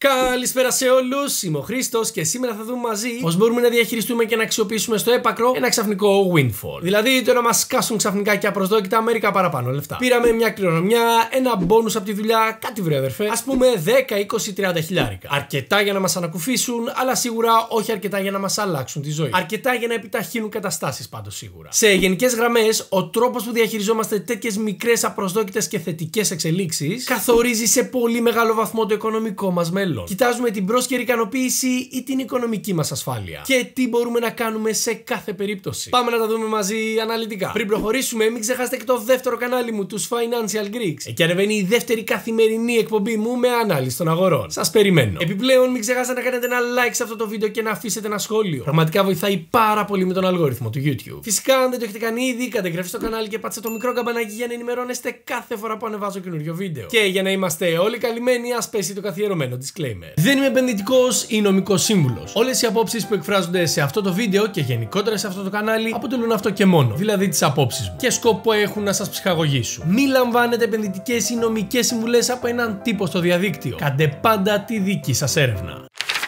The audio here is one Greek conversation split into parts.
Καλησπέρα σε όλους, είμαι ο Χρήστος και σήμερα θα δούμε μαζί πώς μπορούμε να διαχειριστούμε και να αξιοποιήσουμε στο έπακρο ένα ξαφνικό windfall. Δηλαδή το να μας σκάσουν ξαφνικά και απροσδόκητα μερικά παραπάνω λεφτά. Πήραμε μια κληρονομιά, ένα μπόνους από τη δουλειά, κάτι βρε αδερφέ. Ας πούμε 10, 20, 30 χιλιάρικα. Αρκετά για να μας ανακουφίσουν, αλλά σίγουρα όχι αρκετά για να μας αλλάξουν τη ζωή. Αρκετά για να επιταχύνουν καταστάσεις πάντως σίγουρα. Σε γενικές γραμμές, ο τρόπος που διαχειριζόμαστε τέτοιες μικρές απροσδόκητες και θετικές εξελίξεις καθορίζει σε πολύ μεγάλο βαθμό το οικονομικό μας μέλλον. Κοιτάζουμε την πρόσκαιρη ικανοποίηση ή την οικονομική μας ασφάλεια. Και τι μπορούμε να κάνουμε σε κάθε περίπτωση. Πάμε να τα δούμε μαζί αναλυτικά. Πριν προχωρήσουμε, μην ξεχάσετε και το δεύτερο κανάλι μου, τους Financial Greeks. Εκεί ανεβαίνει η δεύτερη καθημερινή εκπομπή μου με ανάλυση των αγορών. Σας περιμένω. Επιπλέον, μην ξεχάσετε να κάνετε ένα like σε αυτό το βίντεο και να αφήσετε ένα σχόλιο. Πραγματικά βοηθάει πάρα πολύ με τον αλγόριθμο του YouTube. Φυσικά, αν δεν το έχετε κάνει ήδη, κάντε εγγραφή στο κανάλι και πατήστε το μικρό καμπανάκι για να ενημερώνεστε κάθε φορά που ανεβάζω καινούριο βίντεο. Και για να είμαστε όλοι καλυμμένοι, ας πέσει το καθιερωμένο disclaimer. Δεν είμαι επενδυτικός ή νομικός σύμβουλος. Όλες οι απόψεις που εκφράζονται σε αυτό το βίντεο και γενικότερα σε αυτό το κανάλι αποτελούν αυτό και μόνο. Δηλαδή τις απόψεις μου. Και σκοπό έχουν να σας ψυχαγωγήσουν. Μην λαμβάνετε επενδυτικές ή νομικές συμβουλές από έναν τύπο στο διαδίκτυο. Κάντε πάντα τη δική σας έρευνα.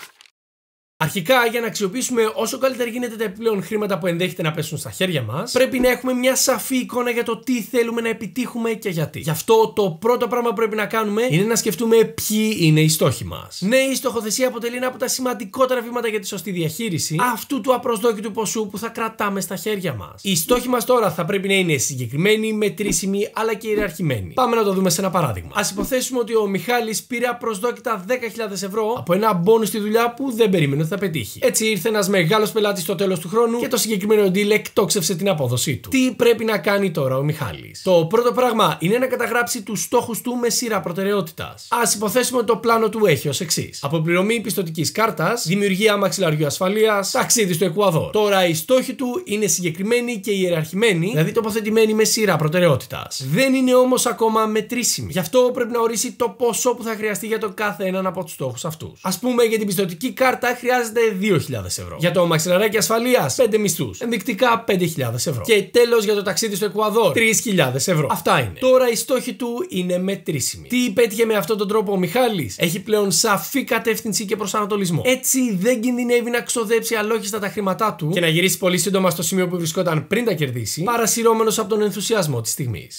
Αρχικά, για να αξιοποιήσουμε όσο καλύτερα γίνεται τα επιπλέον χρήματα που ενδέχεται να πέσουν στα χέρια μας, πρέπει να έχουμε μια σαφή εικόνα για το τι θέλουμε να επιτύχουμε και γιατί. Γι' αυτό το πρώτο πράγμα που πρέπει να κάνουμε είναι να σκεφτούμε ποιοι είναι οι στόχοι μας. Ναι, η στοχοθεσία αποτελεί ένα από τα σημαντικότερα βήματα για τη σωστή διαχείριση αυτού του απροσδόκητου ποσού που θα κρατάμε στα χέρια μας. Οι στόχοι μας τώρα θα πρέπει να είναι συγκεκριμένοι, μετρήσιμοι αλλά και ιεραρχημένοι. Πάμε να το δούμε σε ένα παράδειγμα. Ας υποθέσουμε ότι ο Μιχάλης πήρε απροσδόκητα 10.000 ευρώ από ένα μπόνους στη δουλειά που δεν περίμενε θα πετύχει. Έτσι ήρθε ένας μεγάλος πελάτης στο τέλος του χρόνου και το συγκεκριμένο deal εκτόξευσε την απόδοσή του. Τι πρέπει να κάνει τώρα ο Μιχάλης? Το πρώτο πράγμα είναι να καταγράψει τους στόχους του με σειρά προτεραιότητας. Ας υποθέσουμε ότι το πλάνο του έχει ως εξής: αποπληρωμή πιστωτικής κάρτας, δημιουργία μαξιλαριού ασφαλείας, ταξίδι στο Εκουαδόρ. Τώρα οι στόχοι του είναι συγκεκριμένοι και ιεραρχημένοι, δηλαδή τοποθετημένοι με σειρά προτεραιότητας. Δεν είναι όμως ακόμα μετρήσιμοι. Γι' αυτό πρέπει να ορίσει το ποσό που θα χρειαστεί για το κάθε έναν από τους στόχους αυτούς. Ας πούμε για την πιστωτική κάρτα χρειάζεται 2.000 ευρώ. Για το μαξιλαράκι ασφαλείας, 5 μισθούς. Ενδεικτικά 5.000 ευρώ. Και τέλος για το ταξίδι στο Εκουαδόρ, 3.000 ευρώ. Αυτά είναι. Τώρα οι στόχοι του είναι μετρήσιμοι. Τι πέτυχε με αυτόν τον τρόπο ο Μιχάλης? Έχει πλέον σαφή κατεύθυνση και προσανατολισμό. Έτσι δεν κινδυνεύει να ξοδέψει αλόγιστα τα χρήματά του και να γυρίσει πολύ σύντομα στο σημείο που βρισκόταν πριν τα κερδίσει, παρασυρώμενος από τον ενθουσιασμό της στιγμής.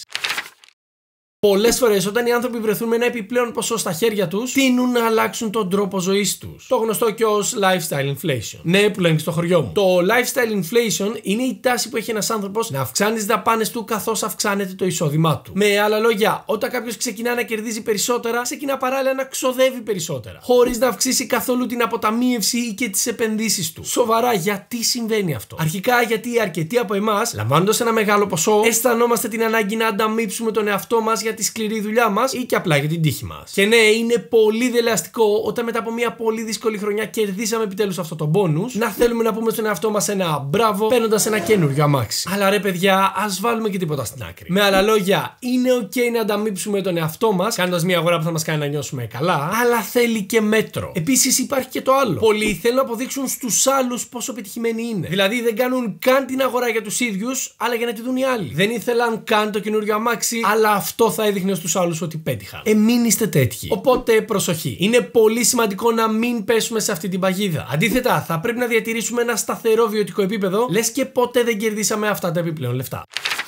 Πολλές φορές, όταν οι άνθρωποι βρεθούν με ένα επιπλέον ποσό στα χέρια τους, τείνουν να αλλάξουν τον τρόπο ζωής τους. Το γνωστό και ως lifestyle inflation. Ναι, που λένε και στο χωριό μου. Το lifestyle inflation είναι η τάση που έχει ένας άνθρωπος να αυξάνει τις δαπάνες του καθώς αυξάνεται το εισόδημά του. Με άλλα λόγια, όταν κάποιος ξεκινά να κερδίζει περισσότερα, ξεκινά παράλληλα να ξοδεύει περισσότερα. Χωρίς να αυξήσει καθόλου την αποταμίευση ή και τις επενδύσεις του. Σοβαρά, γιατί συμβαίνει αυτό? Αρχικά, γιατί αρκετοί από εμάς, λαμβάνοντας ένα μεγάλο ποσό, αισθανόμαστε την ανάγκη να ανταμείψουμε τον εαυτό μας για τη σκληρή δουλειά μας ή και απλά για την τύχη μας. Και ναι, είναι πολύ δελεαστικό όταν μετά από μια πολύ δύσκολη χρονιά κερδίσαμε επιτέλους αυτό το μπόνους, να θέλουμε να πούμε στον εαυτό μας ένα μπράβο παίρνοντας ένα καινούριο αμάξι. Αλλά ρε παιδιά, ας βάλουμε και τίποτα στην άκρη. Με άλλα λόγια, είναι ok να ανταμείψουμε τον εαυτό μας κάνοντας μια αγορά που θα μας κάνει να νιώσουμε καλά, αλλά θέλει και μέτρο. Επίσης υπάρχει και το άλλο. Πολλοί θέλουν να αποδείξουν στους άλλους πόσο πετυχημένοι είναι. Δηλαδή δεν κάνουν καν την αγορά για τους ίδιους, αλλά για να τη δουν οι άλλοι. Δεν ήθελαν καν το καινούριο αμάξι, αλλά αυτό θα έδειχνε στους άλλους ότι πέτυχαν. Μην είστε τέτοιοι. Οπότε προσοχή. Είναι πολύ σημαντικό να μην πέσουμε σε αυτή την παγίδα. Αντίθετα, θα πρέπει να διατηρήσουμε ένα σταθερό βιωτικό επίπεδο, λες και ποτέ δεν κερδίσαμε αυτά τα επιπλέον λεφτά.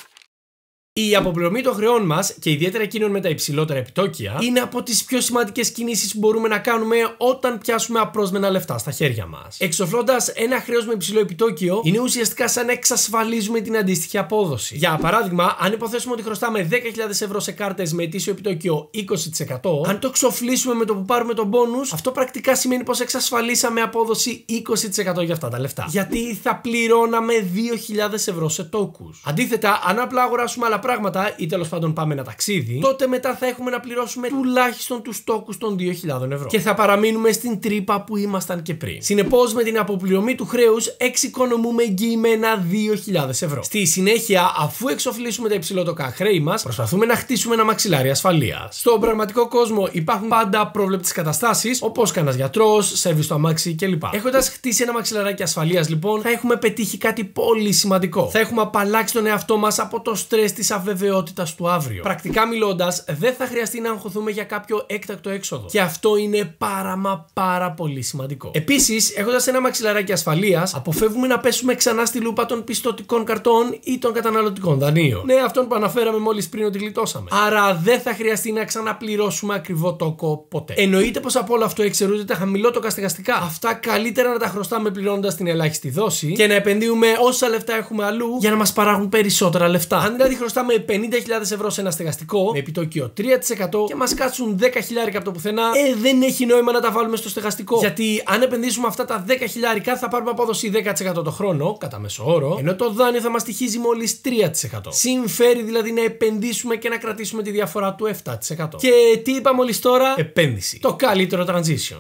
Η αποπληρωμή των χρεών μας και ιδιαίτερα εκείνων με τα υψηλότερα επιτόκια είναι από τις πιο σημαντικές κινήσεις που μπορούμε να κάνουμε όταν πιάσουμε απρόσμενα λεφτά στα χέρια μας. Εξοφλώντας ένα χρέος με υψηλό επιτόκιο, είναι ουσιαστικά σαν να εξασφαλίζουμε την αντίστοιχη απόδοση. Για παράδειγμα, αν υποθέσουμε ότι χρωστάμε 10.000 ευρώ σε κάρτες με ετήσιο επιτόκιο 20%, αν το ξοφλήσουμε με το που πάρουμε τον μπόνους, αυτό πρακτικά σημαίνει πως εξασφαλίσαμε απόδοση 20% για αυτά τα λεφτά. Γιατί θα πληρώναμε 2.000 ευρώ σε τόκους. Αντίθετα, αν απλά αγοράσουμε άλλα πράγματα ή τέλος πάντων πάμε ένα ταξίδι, τότε μετά θα έχουμε να πληρώσουμε τουλάχιστον τους τόκους των 2.000 ευρώ. Και θα παραμείνουμε στην τρύπα που ήμασταν και πριν. Συνεπώς, με την αποπληρωμή του χρέους εξοικονομούμε εγγυημένα 2.000 ευρώ. Στη συνέχεια, αφού εξοφλήσουμε τα υψηλότοκα χρέη μας, προσπαθούμε να χτίσουμε ένα μαξιλάρι ασφαλείας. Στον πραγματικό κόσμο υπάρχουν πάντα πρόβλεπτες καταστάσεις, όπως κανένας γιατρός, σερβις στο αμάξι κλπ. Έχοντας χτίσει ένα μαξιλαράκι ασφαλείας, λοιπόν, θα έχουμε πετύχει κάτι πολύ σημαντικό. Θα έχουμε απαλλάξει τον εαυτό μας από το στρες της αβεβαιότητας του αύριο. Πρακτικά μιλώντας, δεν θα χρειαστεί να αγχωθούμε για κάποιο έκτακτο έξοδο. Και αυτό είναι πάρα πολύ σημαντικό. Επίσης, έχοντας ένα μαξιλαράκι ασφαλείας, αποφεύγουμε να πέσουμε ξανά στη λούπα των πιστωτικών καρτών ή των καταναλωτικών δανείων. Ναι, αυτόν που αναφέραμε μόλις πριν ότι γλιτώσαμε. Άρα δεν θα χρειαστεί να ξαναπληρώσουμε ακριβό τόκο ποτέ. Εννοείται πως από όλο αυτό εξαιρούνται τα χαμηλότοκα στεγαστικά. Αυτά καλύτερα να τα χρωστάμε πληρώνοντας την ελάχιστη δόση και να επενδύουμε όσα λεφτά έχουμε αλλού για να μας παράγουν περισσότερα λεφτά. Αν δηλαδή χρωστάμε 50.000 ευρώ σε ένα στεγαστικό με επιτόκιο 3% και μας κάτσουν 10.000 από το πουθενά, δεν έχει νόημα να τα βάλουμε στο στεγαστικό. Γιατί αν επενδύσουμε αυτά τα 10.000 θα πάρουμε απόδοση 10% το χρόνο, κατά μέσο όρο, ενώ το δάνειο θα μας στοιχίζει μόλις 3%. Συμφέρει δηλαδή να επενδύσουμε και να κρατήσουμε τη διαφορά του 7%. Και τι είπα μόλις τώρα? Επένδυση. Το καλύτερο transition.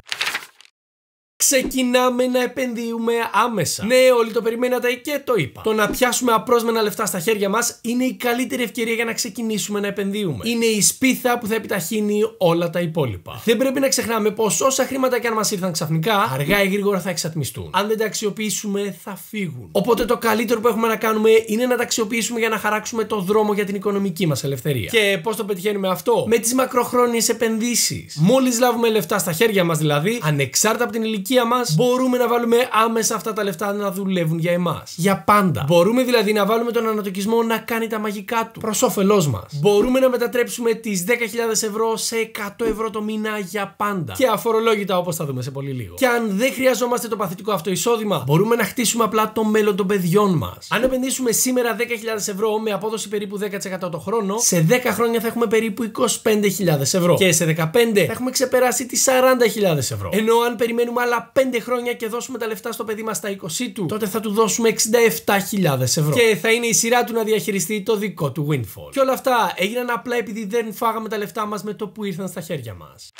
Ξεκινάμε να επενδύουμε άμεσα. Ναι, όλοι το περιμένατε και το είπα. Το να πιάσουμε απρόσμενα λεφτά στα χέρια μας είναι η καλύτερη ευκαιρία για να ξεκινήσουμε να επενδύουμε. Είναι η σπίθα που θα επιταχύνει όλα τα υπόλοιπα. Δεν πρέπει να ξεχνάμε πως όσα χρήματα και αν μας ήρθαν ξαφνικά, αργά ή γρήγορα θα εξατμιστούν. Αν δεν τα αξιοποιήσουμε, θα φύγουν. Οπότε το καλύτερο που έχουμε να κάνουμε είναι να τα αξιοποιήσουμε για να χαράξουμε το δρόμο για την οικονομική μας ελευθερία. Και πώς το πετυχαίνουμε αυτό? Με τις μακροχρόνιες επενδύσεις. Μόλις λάβουμε λεφτά στα χέρια μας, δηλαδή, ανεξάρτητα από την ηλικία μας, μπορούμε να βάλουμε άμεσα αυτά τα λεφτά να δουλεύουν για εμάς. Για πάντα. Μπορούμε δηλαδή να βάλουμε τον ανατοκισμό να κάνει τα μαγικά του προς όφελός μας. Μπορούμε να μετατρέψουμε τις 10.000 ευρώ σε 100 ευρώ το μήνα για πάντα. Και αφορολόγητα, όπως θα δούμε σε πολύ λίγο. Και αν δεν χρειαζόμαστε το παθητικό αυτό εισόδημα, μπορούμε να χτίσουμε απλά το μέλλον των παιδιών μας. Αν επενδύσουμε σήμερα 10.000 ευρώ με απόδοση περίπου 10% το χρόνο, σε 10 χρόνια θα έχουμε περίπου 25.000 ευρώ. Και σε 15 θα έχουμε ξεπεράσει τις 40.000 ευρώ. Ενώ αν περιμένουμε άλλα 5 χρόνια και δώσουμε τα λεφτά στο παιδί μας στα 20 του, τότε θα του δώσουμε 67.000 ευρώ. Και θα είναι η σειρά του να διαχειριστεί το δικό του windfall. Και όλα αυτά έγιναν απλά επειδή δεν φάγαμε τα λεφτά μας με το που ήρθαν στα χέρια μας.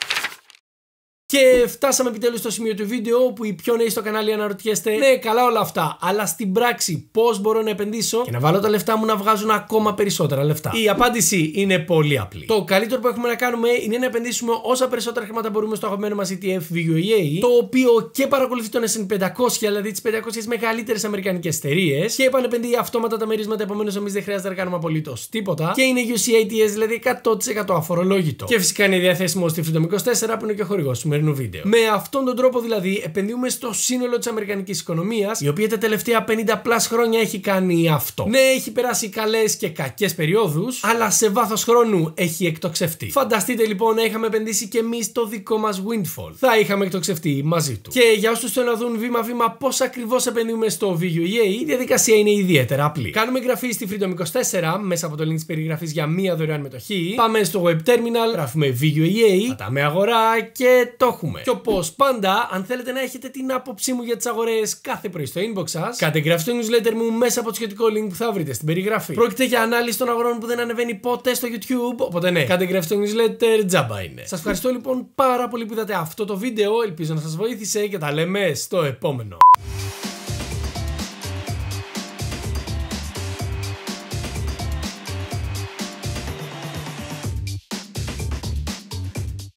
Και φτάσαμε επιτέλους στο σημείο του βίντεο που οι πιο νέοι στο κανάλι αναρωτιέστε: ναι, καλά όλα αυτά, αλλά στην πράξη πώς μπορώ να επενδύσω και να βάλω τα λεφτά μου να βγάζουν ακόμα περισσότερα λεφτά? Η απάντηση είναι πολύ απλή. Το καλύτερο που έχουμε να κάνουμε είναι να επενδύσουμε όσα περισσότερα χρήματα μπορούμε στο αγαπημένο μας ETF VUEA, το οποίο και παρακολουθεί τον S&P 500, δηλαδή τις 500 μεγαλύτερες αμερικανικές εταιρείες, και επανεπενδύει αυτόματα τα μερίσματα, επομένως εμείς δεν χρειάζεται να κάνουμε απολύτως τίποτα. Και είναι UCITS, δηλαδή 100% αφορολόγητο. Και φυσικά είναι διαθέσιμο στη Freedom 24 που είναι και ο χορηγός του. Με αυτόν τον τρόπο δηλαδή επενδύουμε στο σύνολο της αμερικανικής οικονομίας, η οποία τα τελευταία 50+ χρόνια έχει κάνει αυτό. Ναι, έχει περάσει καλές και κακές περιόδους, αλλά σε βάθος χρόνου έχει εκτοξευτεί. Φανταστείτε λοιπόν να είχαμε επενδύσει και εμείς το δικό μας windfall. Θα είχαμε εκτοξευτεί μαζί του. Και για όσους θέλουν να δουν βήμα-βήμα πώς ακριβώς επενδύουμε στο VUEA, η διαδικασία είναι ιδιαίτερα απλή. Κάνουμε εγγραφή στη Freedom 24 μέσα από το link της περιγραφής για μία δωρεάν μετοχή. Πάμε στο web terminal, γράφουμε VUEA, πατάμε αγορά και το έχουμε. Και όπως πάντα, αν θέλετε να έχετε την άποψή μου για τις αγορές κάθε πρωί στο inbox σας, κάντε εγγραφή στο newsletter μου μέσα από το σχετικό link που θα βρείτε στην περιγραφή. Πρόκειται για ανάλυση των αγορών που δεν ανεβαίνει ποτέ στο YouTube, οπότε ναι, κάντε εγγραφή στο newsletter, τζάμπα είναι. Σας ευχαριστώ λοιπόν πάρα πολύ που είδατε αυτό το βίντεο, ελπίζω να σας βοήθησε και τα λέμε στο επόμενο.